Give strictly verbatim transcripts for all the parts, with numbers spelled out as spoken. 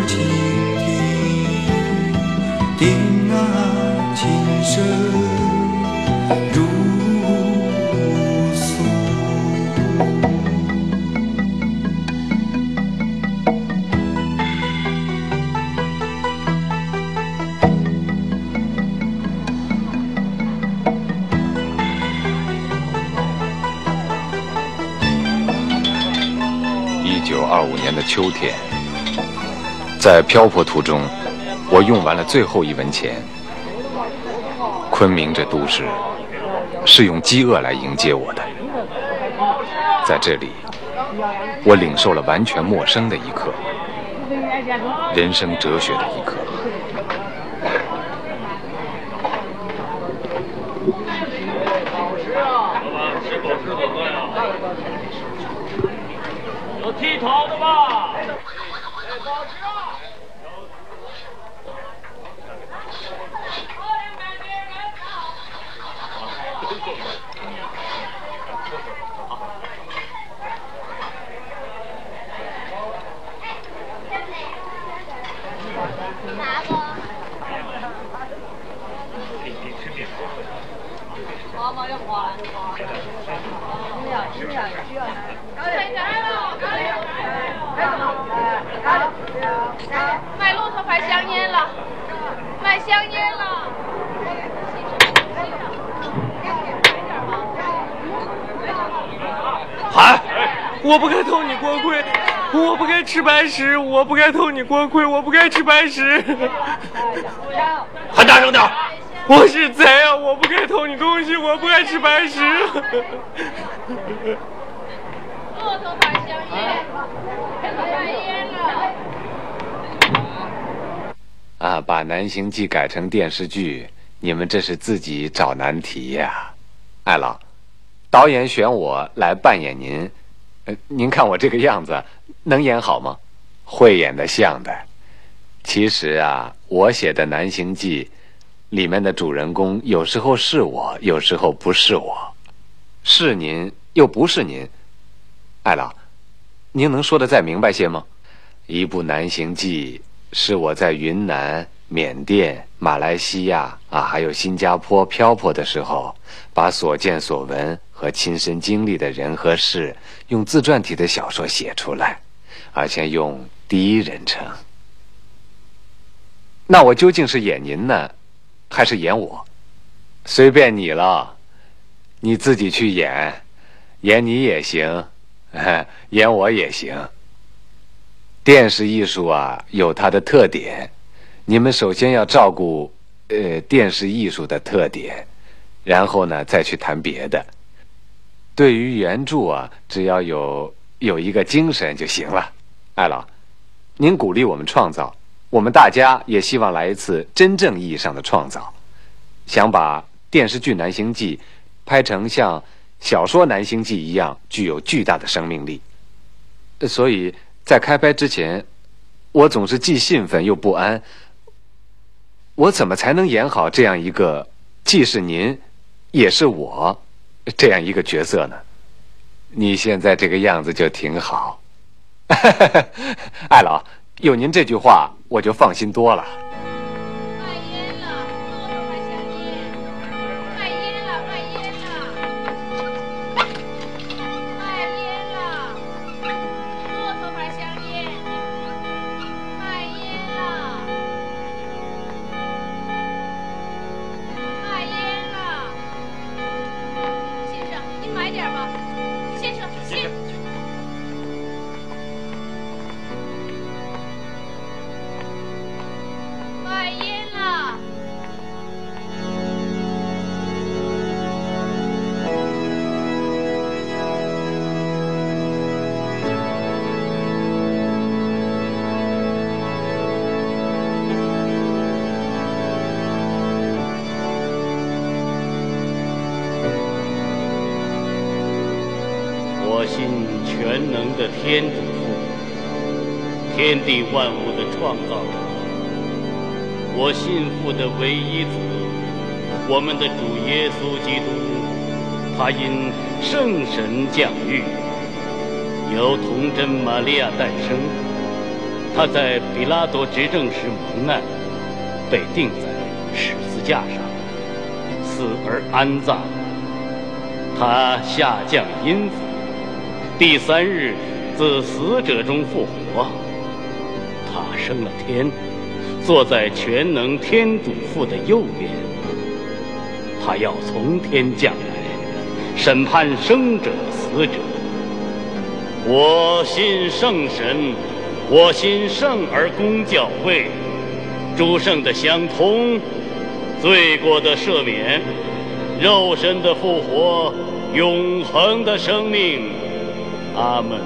情的那琴声如诉。 一九二五年的秋天，在漂泊途中，我用完了最后一文钱。昆明这都市是用饥饿来迎接我的，在这里，我领受了完全陌生的一课，人生哲学的一课。 有剃头的吧？ 拿不？花嘛要花，没有，没有，需要拿。 卖骆驼牌香烟了，卖香烟了。 喊！我不该偷你锅盔，我不该吃白食，我不该偷你锅盔，我不该吃白食。喊大声点！我是贼啊！我不该偷你东西，我不该吃白食。 骆驼牌香烟，卖烟了。 啊，把《南行记》改成电视剧，你们这是自己找难题呀！艾老，导演选我来扮演您，呃，您看我这个样子，能演好吗？会演得像的。其实啊，我写的《南行记》里面的主人公，有时候是我，有时候不是我，是您又不是您。艾老，您能说得再明白些吗？一部《南行记》是我在云南、缅甸、马来西亚啊，还有新加坡漂泊的时候，把所见所闻和亲身经历的人和事，用自传体的小说写出来，而且用第一人称。那我究竟是演您呢，还是演我？随便你了，你自己去演，演你也行，演我也行。电视艺术啊，有它的特点，你们首先要照顾呃电视艺术的特点，然后呢再去谈别的。对于原著啊，只要有有一个精神就行了。艾老，您鼓励我们创造，我们大家也希望来一次真正意义上的创造，想把电视剧《南行记》拍成像小说《南行记》一样具有巨大的生命力。所以在开拍之前，我总是既兴奋又不安。我怎么才能演好这样一个既是您也是我这样一个角色呢？你现在这个样子就挺好。艾老，有您这句话我就放心多了。 卖烟了，骆驼牌香烟，卖烟了，卖烟了，卖烟了，骆驼牌香烟，卖烟了，卖烟了。先生，您买点吧。先生，先生。卖烟了。 我信全能的天主父，天地万物的创造者。我信父的唯一子，我们的主耶稣基督。他因圣神降育，由童贞玛利亚诞生。 他在比拉多执政时蒙难，被钉在十字架上，死而安葬。他下降阴府，第三日自死者中复活。他升了天，坐在全能天主父的右边。他要从天降来，审判生者死者。我信圣神，我信圣而公教会，诸圣的相通，罪过的赦免，肉身的复活，永恒的生命。阿门。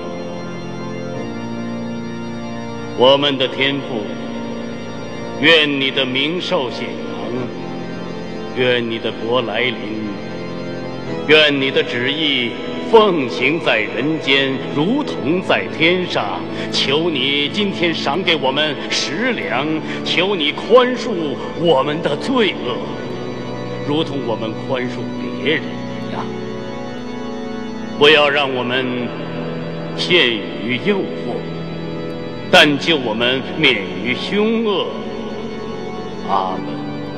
我们的天父，愿你的名受显扬，愿你的国来临，愿你的旨意奉行在人间，如同在天上。求你今天赏给我们食粮，求你宽恕我们的罪恶，如同我们宽恕别人一样。不要让我们陷于诱惑，但救我们免于凶恶。阿门。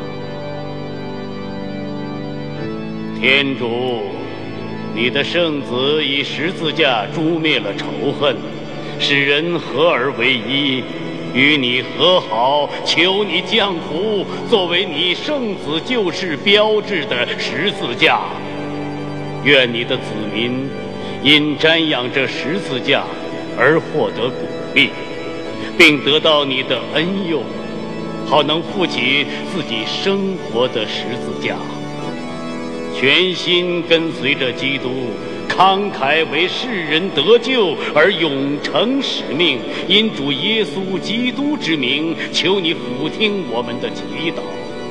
天主，你的圣子以十字架诛灭了仇恨，使人合而为一，与你和好。求你降福，作为你圣子救世标志的十字架。愿你的子民因瞻仰这十字架而获得鼓励，并得到你的恩佑，好能负起自己生活的十字架，全心跟随着基督，慷慨为世人得救而永成使命。因主耶稣基督之名，求你俯听我们的祈祷。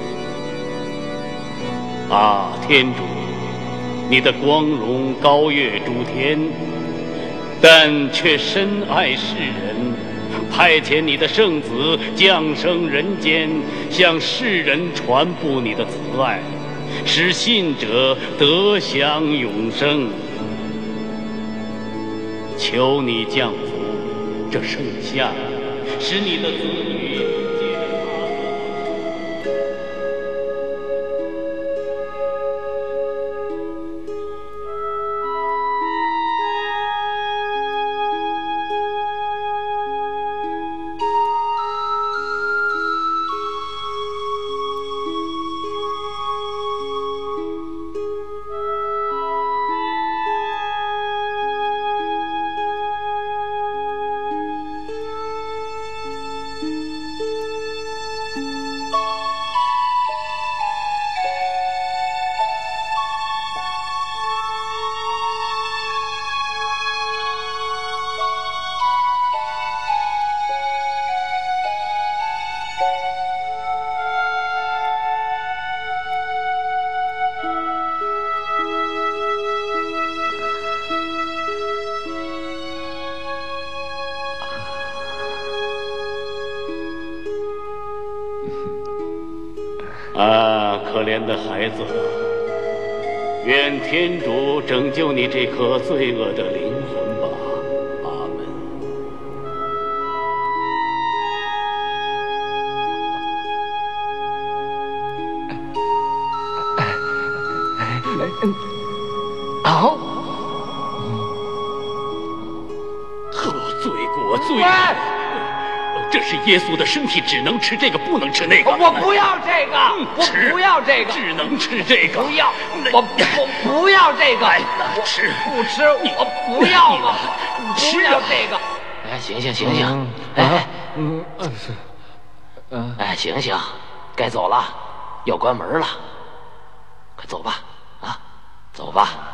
啊，天主，你的光荣高越诸天，但却深爱世人，派遣你的圣子降生人间，向世人传播你的慈爱，使信者得享永生。求你降福这圣夏，使你的子女借着啊，可怜的孩子，愿天主拯救你这颗罪恶的灵魂吧。阿门。 好， 喝罪过，罪过。这是耶稣的身体，只能吃这个，不能吃那个。 我不要这个，我不要这个， 只能吃这个。 不要，我我不要这个， 吃不吃，我不要了，不要这个。 哎，醒醒醒醒！哎， 嗯嗯是，嗯， 哎，醒醒，该走了，要关门了，快走吧，啊，走吧。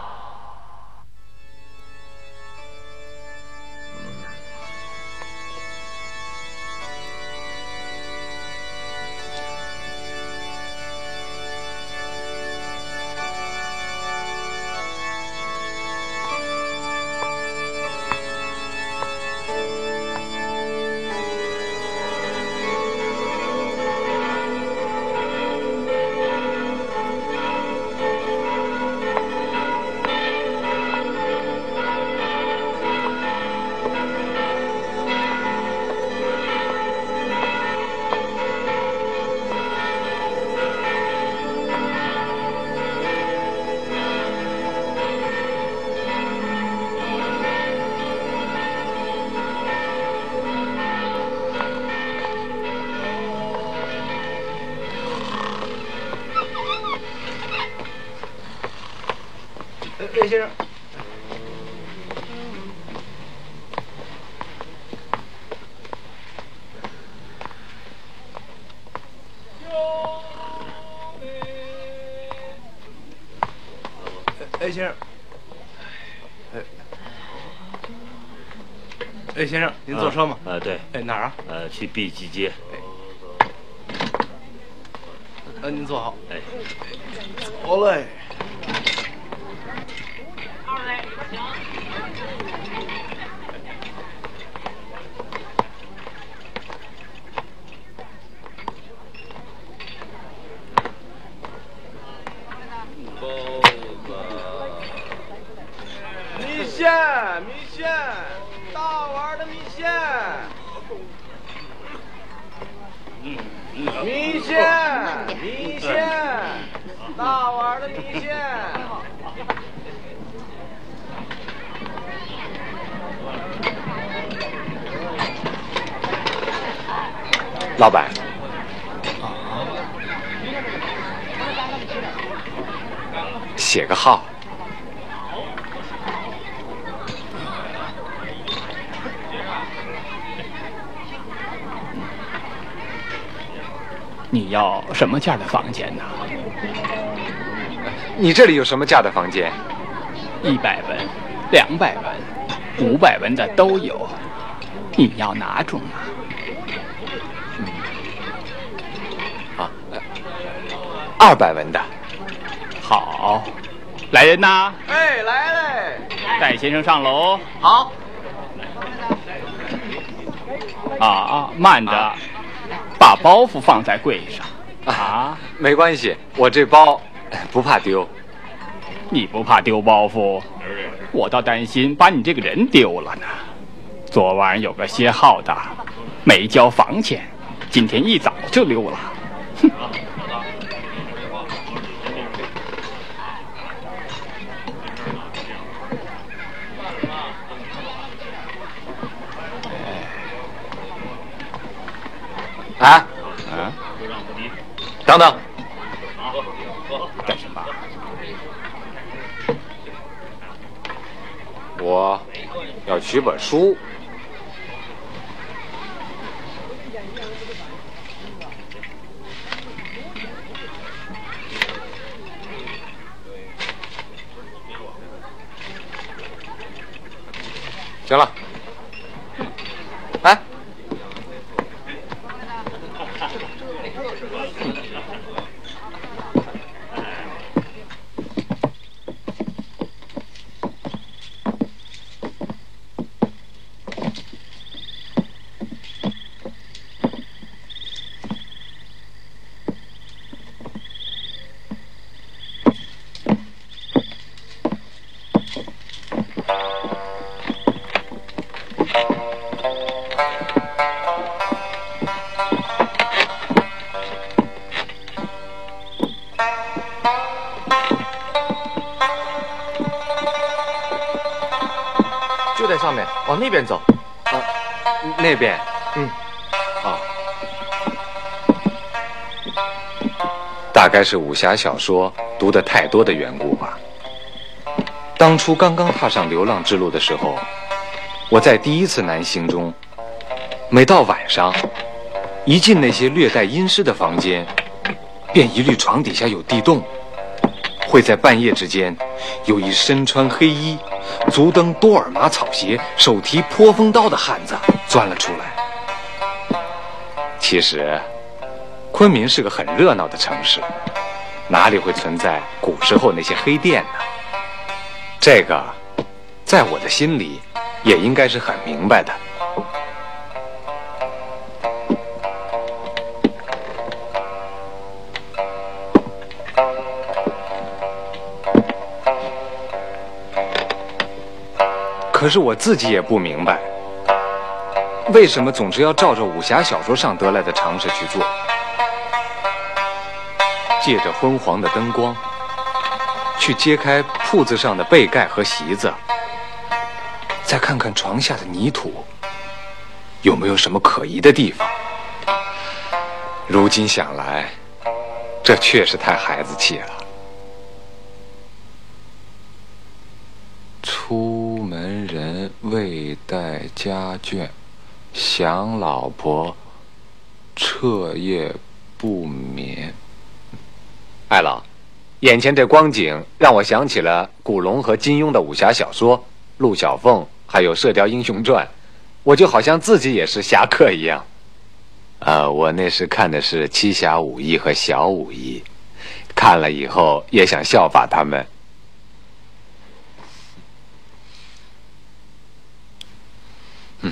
魏先生。哎，先生，哎，哎，先生，您坐车吗？ 啊，对。 哎，哪儿啊？ 呃，去 B 级街。 呃，您坐好。 哎， 走嘞。米线，米线，大碗的米线。米线，米线，大碗的米线。 老板，写个号。 你要什么价的房间呢？ 你这里有什么价的房间？ 一百文、两百文、五百文的都有。你要哪种啊？ 嗯，啊，二百文的。 好，来人呐！ 哎，来嘞！ 带先生上楼。 好。 啊，慢着。啊，把包袱放在柜上。啊， 没关系，我这包不怕丢。 你不怕丢包袱，我倒担心把你这个人丢了呢。昨晚有个歇号的，没交房钱，今天一早就溜了。哼！ 啊啊！ 等等， 干什么？ 我要取本书。行了，哎。 就在上面，往那边走。 啊，那边。 嗯。 啊。大概是武侠小说读得太多的缘故吧。当初刚刚踏上流浪之路的时候，我在第一次南行中，每到晚上，一进那些略带阴湿的房间，便一律床底下有地洞，会在半夜之间，有一身穿黑衣、足蹬多尔玛草鞋、手提颇风刀的汉子钻了出来。其实，昆明是个很热闹的城市，哪里会存在古时候那些黑店呢？这个，在我的心里，也应该是很明白的。可是我自己也不明白，为什么总是要照着武侠小说上得来的常识去做？借着昏黄的灯光，去揭开铺子上的被盖和席子，再看看床下的泥土，有没有什么可疑的地方？如今想来，这确实太孩子气了。 出门人未带家眷，想老婆彻夜不眠。艾老，眼前这光景让我想起了古龙和金庸的武侠小说《陆小凤》，还有《射雕英雄传》，我就好像自己也是侠客一样。呃，我那时看的是七侠五义和小五义，看了以后也想效法他们。嗯。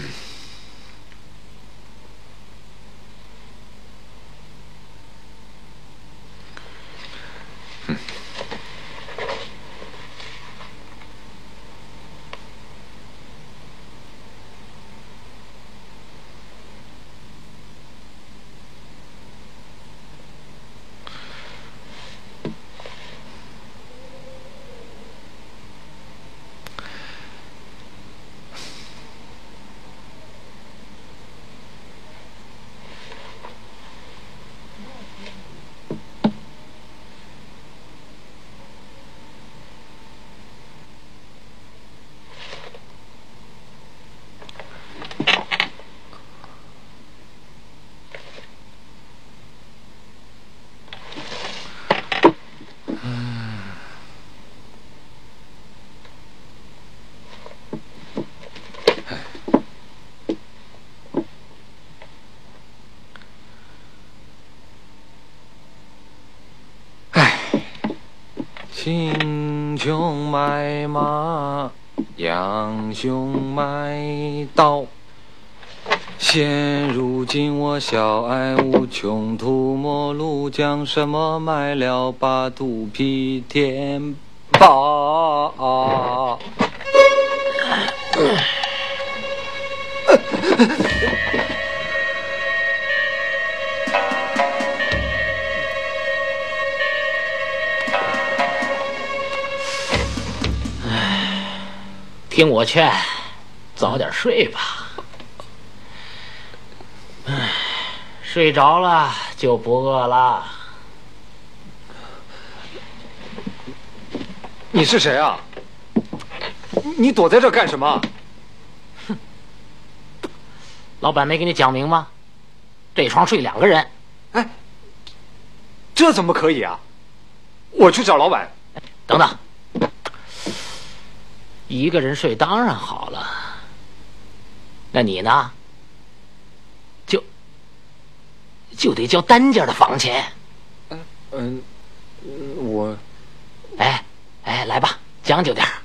秦琼买马，杨雄买刀。现如今我小爱无穷途末路，将什么卖了把肚皮填饱？ 听我劝，早点睡吧。唉，睡着了就不饿了。 你是谁啊？你躲在这干什么？ 哼，老板没给你讲明吗？这床睡两个人。 哎，这怎么可以啊？我去找老板。 等等。一个人睡当然好了，那你呢？就就得交单间的房钱。 嗯嗯，我， 哎哎，来吧，将就点儿。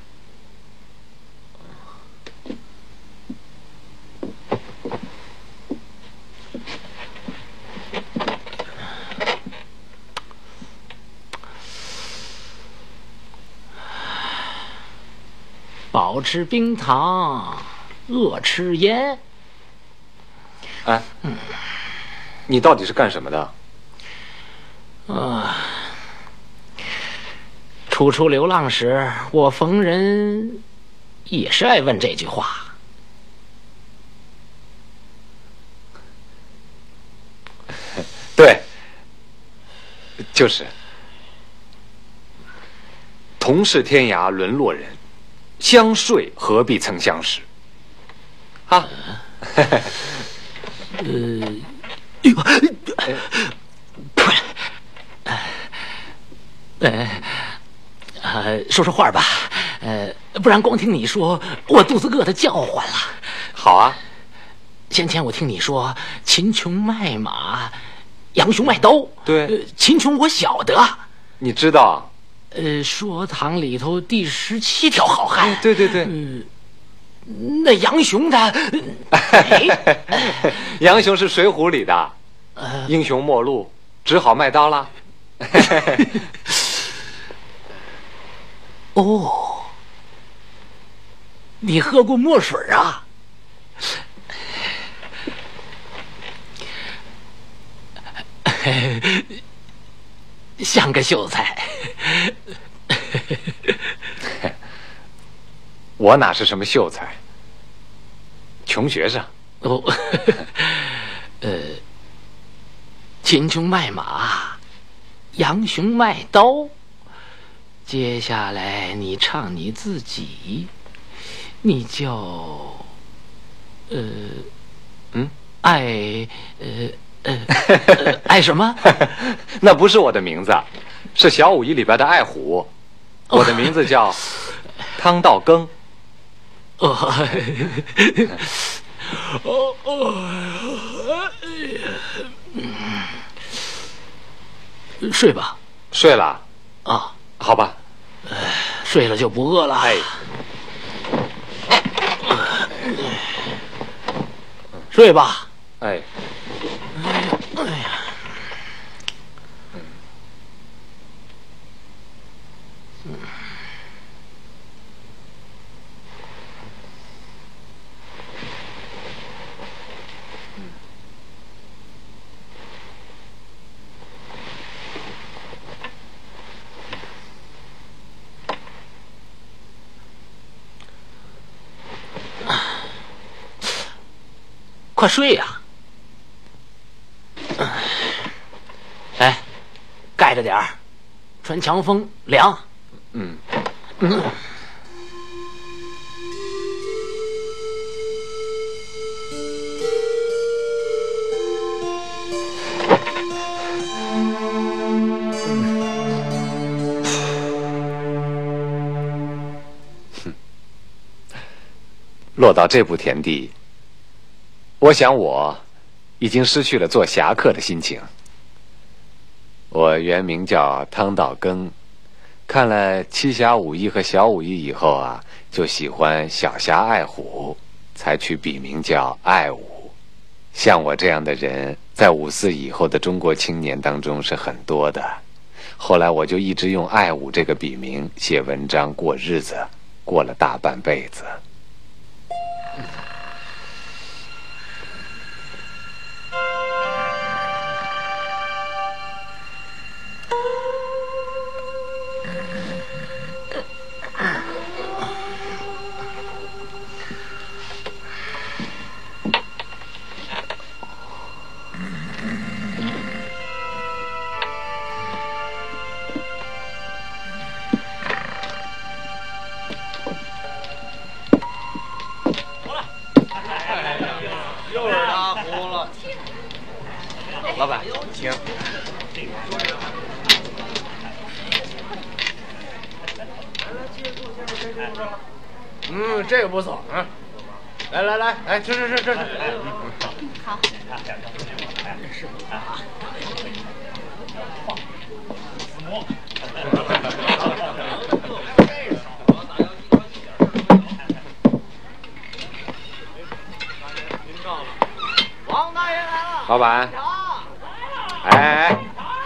饱吃冰糖，饿吃烟。 哎，嗯，你到底是干什么的？ 啊，初出流浪时，我逢人也是爱问这句话。 对，就是同是天涯沦落人，相睡何必曾相识。啊， 呃，呦，呃，呃，说说话吧，呃，不然光听你说，我肚子饿得叫唤了。 好啊， 先前我听你说秦琼卖马，杨雄卖刀。 对， 呃、秦琼我晓得， 你知道？ 呃，说堂里头第十七条好汉。 哎、对对对。 嗯、呃，那杨雄他， 哎、杨雄是《水浒》里的，呃、英雄末路，只好卖刀了。 哦，你喝过墨水啊？像个秀才。 我哪是什么秀才，穷学生。 哦，呃，秦琼卖马，杨雄卖刀， 接下来你唱你自己，你叫，呃， 嗯， 爱，呃呃，呃爱什么？ 那不是我的名字，是小五一里边的爱虎。我的名字叫汤道庚。 哦，哦哦，睡吧。 睡了啊？ 好吧。 睡了就不饿了。 哎， 睡吧。 哎， 哎呀，嗯，快睡呀！哎，盖着点儿，穿强风凉。 嗯嗯。 落到这步田地，我想我已经失去了做侠客的心情。我原名叫汤道庚，看了七侠五义和小五义以后啊，就喜欢小侠爱虎，才取笔名叫爱武。像我这样的人，在五四以后的中国青年当中是很多的。后来我就一直用爱武这个笔名写文章过日子，过了大半辈子。 老板，请。嗯，这个不错啊！来来来，来吃吃吃吃吃。 好。 是啊。王大爷来了。 老板。哎哎哎！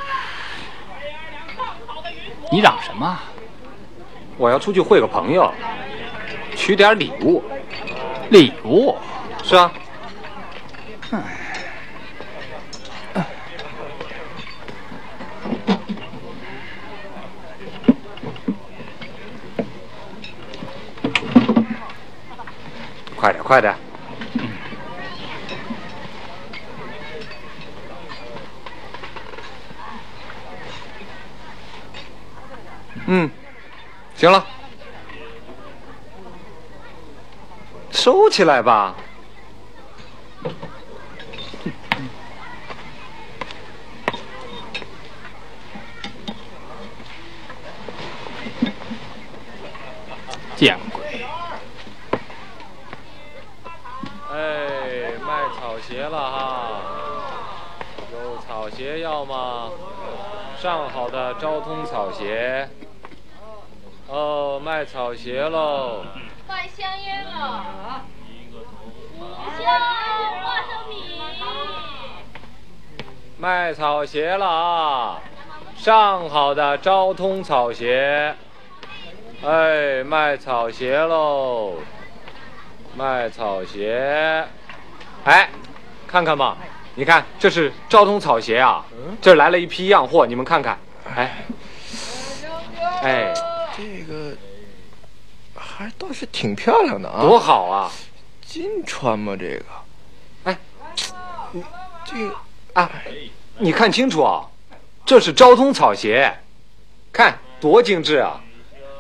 你嚷什么？ 我要出去会个朋友，取点礼物。 礼物？ 是啊。 嗯。 快点，快点！嗯，行了，收起来吧。 见鬼！ 哎，卖草鞋了哈，有草鞋要吗？上好的昭通草鞋。哦，卖草鞋喽！ 卖香烟了，五香花生米。 卖草鞋了啊！上好的昭通草鞋。哎，卖草鞋喽！卖草鞋。哎，看看吧，你看这是昭通草鞋啊，这儿来了一批样货，你们看看。哎，哎。 这个还倒是挺漂亮的啊！ 多好啊！ 金穿吗？这个， 哎， 这个啊，你看清楚啊，这是昭通草鞋，看多精致啊！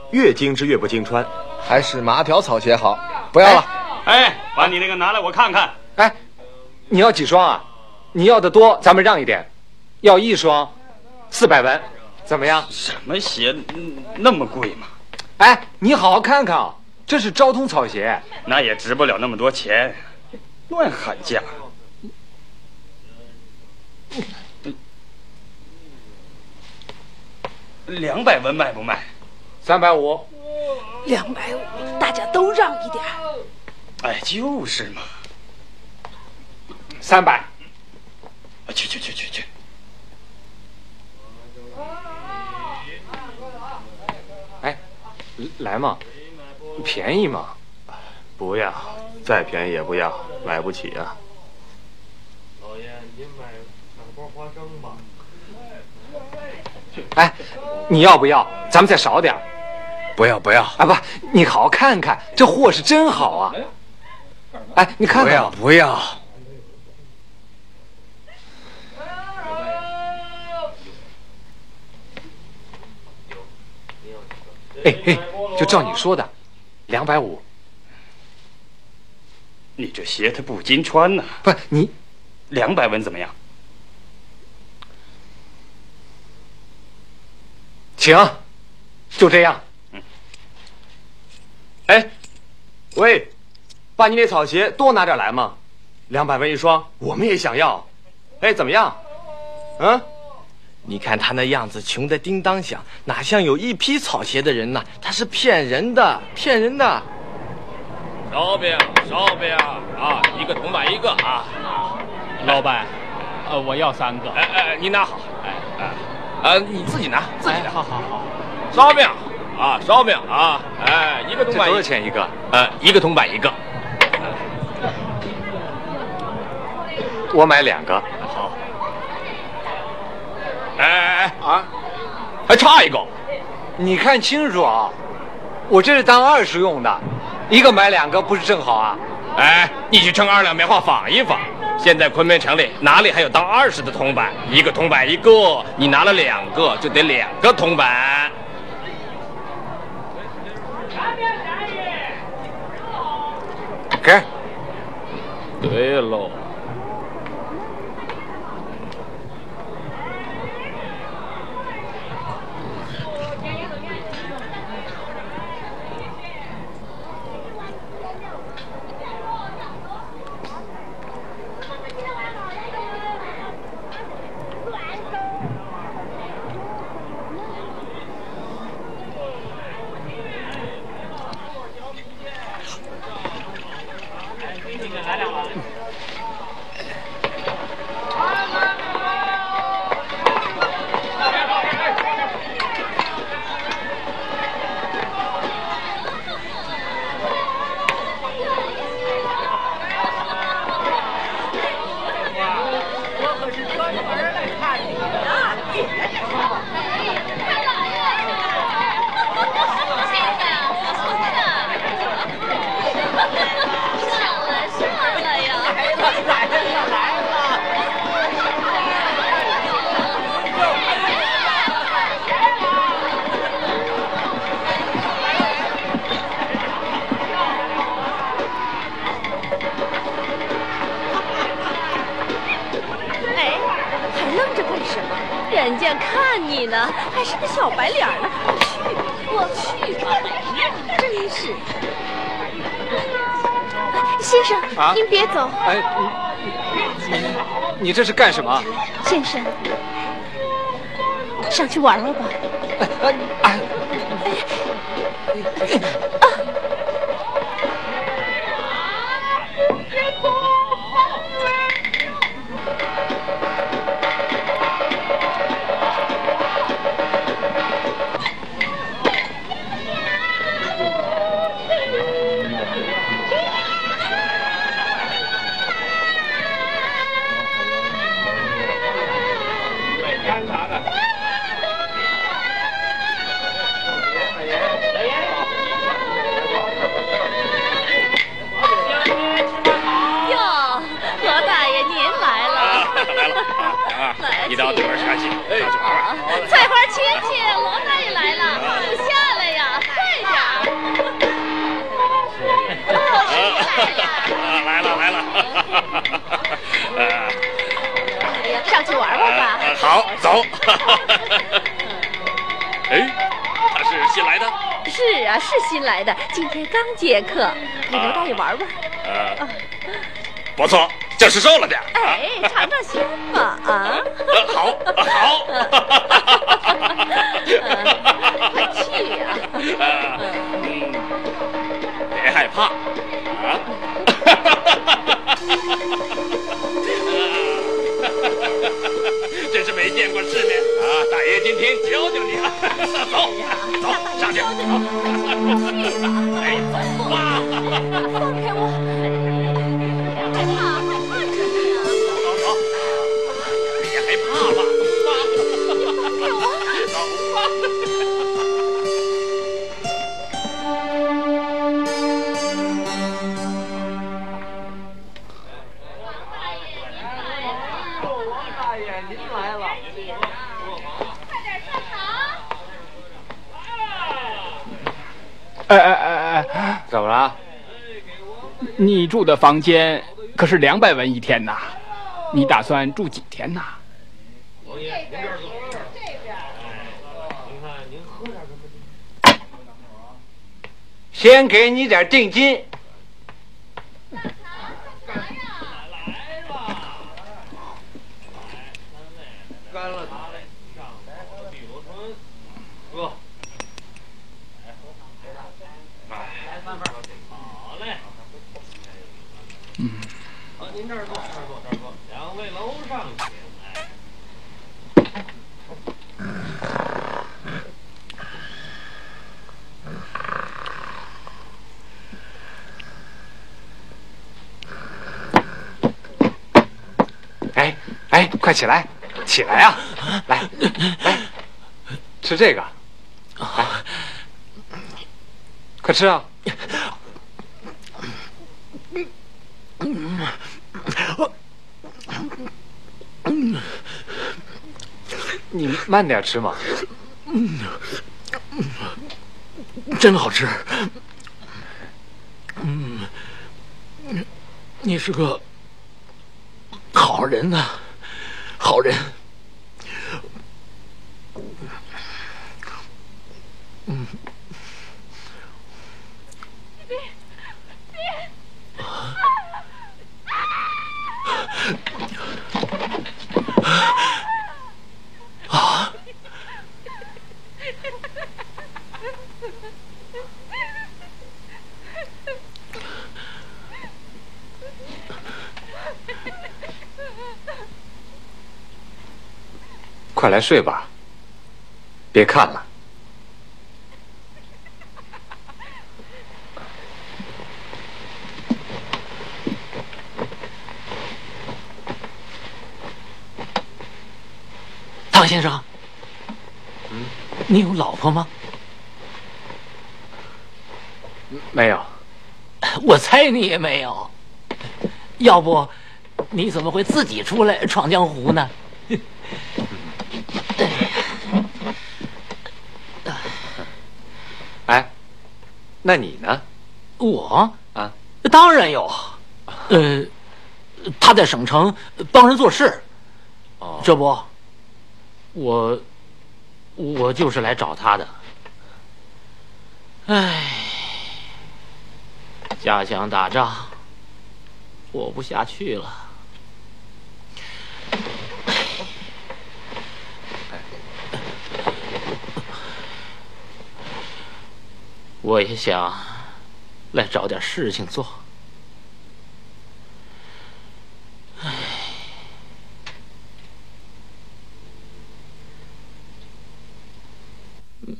越精致越不经穿， 还是麻条草鞋好。不要了。 哎，把你那个拿来我看看。 哎，你要几双啊？你要的多，咱们让一点。要一双，四百文，怎么样？ 什么鞋那么贵吗？ 哎，你好好看看啊，这是昭通草鞋， 那也值不了那么多钱，乱喊价。两百文卖不卖？ 三百五。 两百五，大家都让一点。 哎，就是嘛。 三百。 去去去去去。 哎，来嘛，便宜嘛。 不要，再便宜也不要，买不起啊。 老爷，您买买包花生吧。 哎，你要不要？咱们再少点。 不要不要！ 啊不，你好好看看，这货是真好啊！哎，你看看。 不要不要！ 哎哎，就照你说的，两百五。 你这鞋它不经穿呐、啊！ 不，你两百文怎么样？ 行，就这样。 嗯。哎，喂，把你那草鞋多拿点来嘛，两百文一双，我们也想要。哎，怎么样？嗯？ 你看他那样子穷得叮当响，哪像有一批草鞋的人呐？他是骗人的，骗人的。 烧饼，烧饼啊，一个铜板一个啊。 老板，呃，我要三个。 哎哎，你拿好，哎哎，呃，你自己拿，自己拿。 哎、好好好。 烧饼啊，烧饼啊，哎，一个铜板。 多少钱一个？ 呃，一个铜板一个。 我买两个。 好。哎哎哎啊，还差一个。 你看清楚啊，我这是当二十用的，一个买两个不是正好啊？ 哎，你去称二两棉花仿一仿。现在昆明城里哪里还有当二十的铜板？一个铜板一个，你拿了两个就得两个铜板。 给。 对喽。 人家看你呢，还是个小白脸呢。我去，我去吧，真是。先生，啊、您别走。 哎，你你这是干什么？ 先生，上去玩玩吧。哎哎哎啊！ 一道腿儿下去，下去玩。 菜花亲戚，罗大爷来了，不下来呀？ 来了来了。 哎呀，上去玩玩吧。 呃、好，走。哎，他是新来的？ 是啊，是新来的，今天刚接客，给刘大爷玩玩。 呃，不错，就是瘦了点。 哎，尝尝鲜嘛啊！ 呃，好，好。 快去呀！ 嗯，别害怕啊！真是没见过世面啊！大爷今天教教你啊！走，走，上去。 去吧！ 哎，走吧！ 放开我！害怕，害怕什么呀？ 走走，别害怕吧！ 放开我！ 走吧！ 哎哎哎哎， 怎么了？ 你住的房间可是两百文一天呐？你打算住几天呐？ 先给你点定金。 干了。哥。好嘞。 嗯。 好，您这儿坐，这儿坐，这儿坐。两位楼上请。 哎哎，快起来，起来呀、啊！来来，吃这个，来，快吃啊！你慢点吃嘛。 真好吃。嗯，你是个好人呐、啊，好人。嗯。 别别！ 啊！ 快来睡吧，别看了。 唐先生，嗯，你有老婆吗？ 没有。 我猜你也没有，要不你怎么会自己出来闯江湖呢？ 哎，那你呢？ 我啊， 当然有。呃，他在省城帮人做事。 哦， 这不，我我就是来找他的。唉，家乡打仗，活不下去了。我也想来找点事情做。唉，嗯，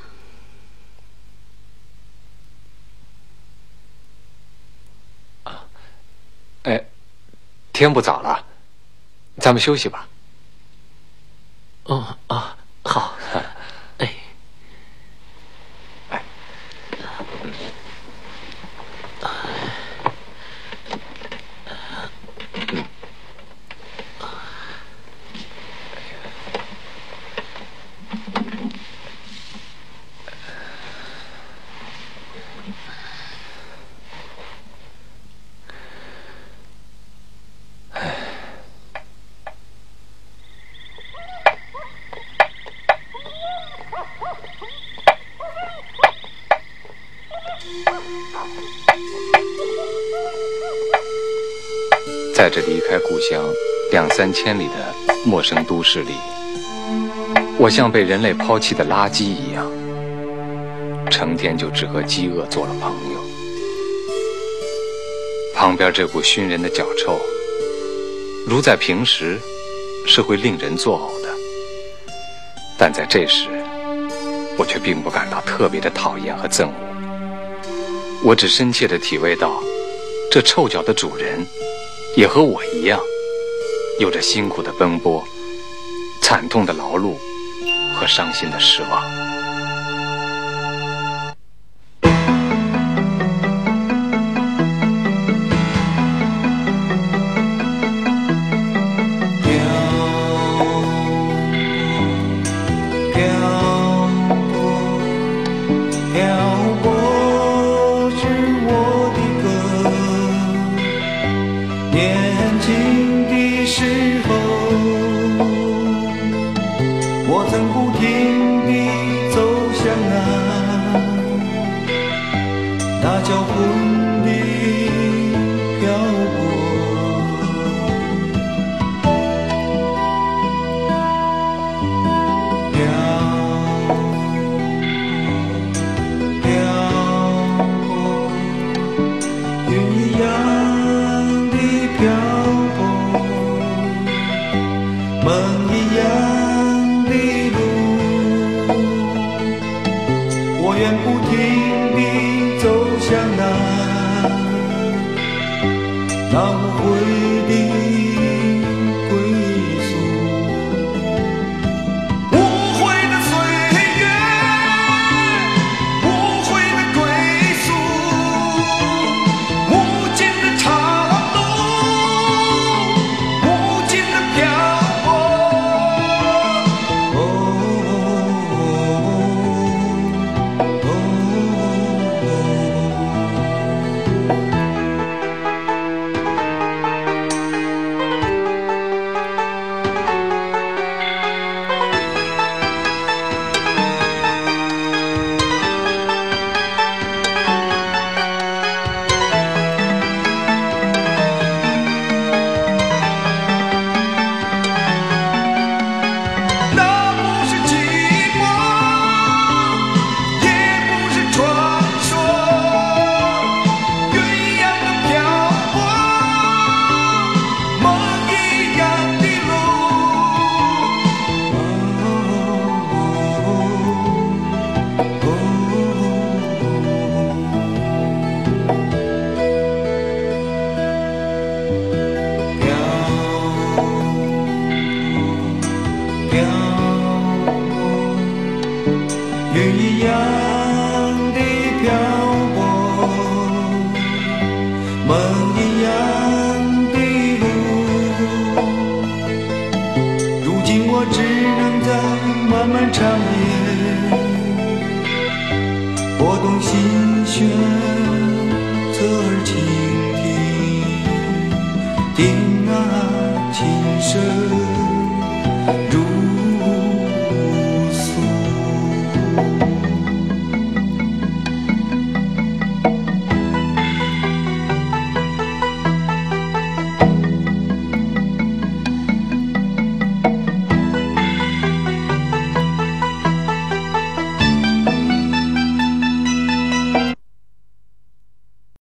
啊，哎，天不早了，咱们休息吧。 哦啊，好。哎。 在这离开故乡两三千里的陌生都市里，我像被人类抛弃的垃圾一样，成天就只和饥饿做了朋友。旁边这股熏人的脚臭，如在平时是会令人作呕的，但在这时我却并不感到特别的讨厌和憎恶。我只深切地体味到，这臭脚的主人也和我一样，有着辛苦的奔波、惨痛的劳碌和伤心的失望。 听啊，琴声。